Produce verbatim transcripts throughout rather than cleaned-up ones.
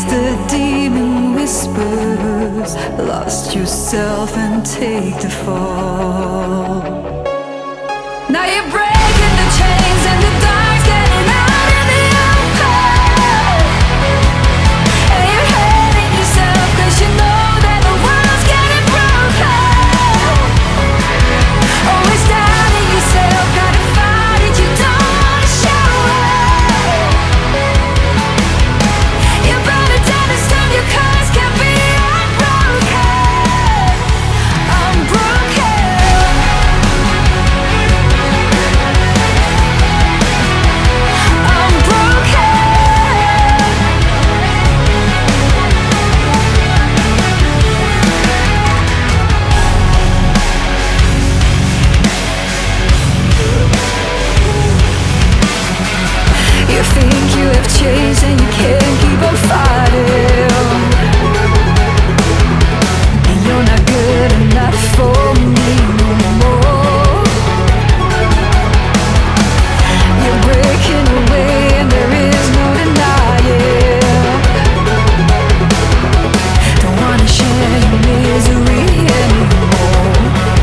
the demon whispers, lost yourself and take the fall. Now you're breaking the chains and the dark's getting out in the open, and you're hating yourself cause you know that the world's getting broken. Always doubting yourself, gotta fight it, you don't wanna show it. You better understand your curse can't be unbroken. Unbroken. You think you have changed and you can't keep on fighting, and you're not good enough for me anymore. You're breaking away and there is no denying. Don't wanna share your misery anymore.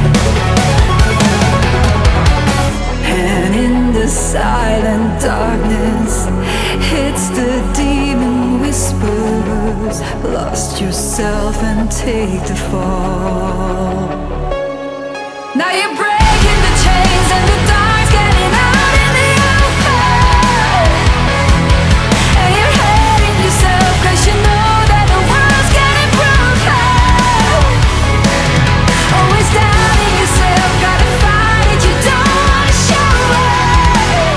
And in the silent darkness, it's the demon whispers, lost yourself and take the fall. Now you're breaking the chains and the dark's getting out in the open, and you're hating yourself cause you know that the world's getting broken. Always doubting yourself, gotta fight it, you don't wanna show it.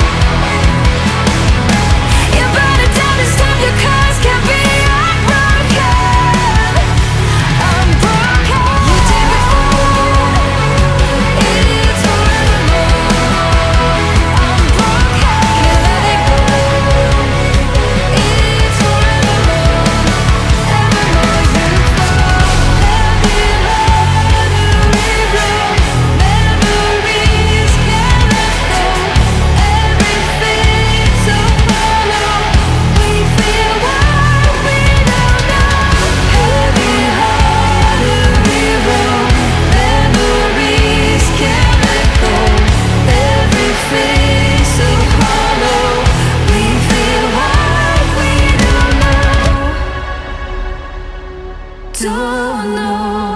You better understand your curse can't be unbroken. Unbroken. You take it forward, it's forevermore. Unbroken. Can't let it go, it's forevermore. Evermore you fall, heavy heart to regrow. Memories can't let go, everything's so hollow. We feel what we don't know. Heavy heart to regrow. Memories can't let go, everything's so hollow. We feel what we don't know. Don't know.